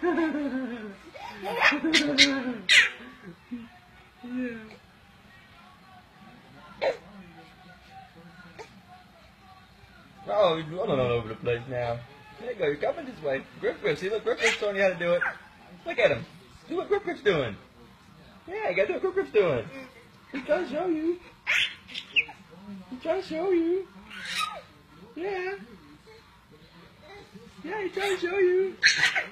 Yeah. Oh, you're running all over the place now. There you go, you're coming this way. Grip Grip, see, look, Grip Grip's showing you how to do it. Look at him. Do what Grip Grip's doing. Yeah, you gotta do what Grip Grip's doing. He's trying to show you. He's trying to show you. Yeah. Yeah, he's trying to show you.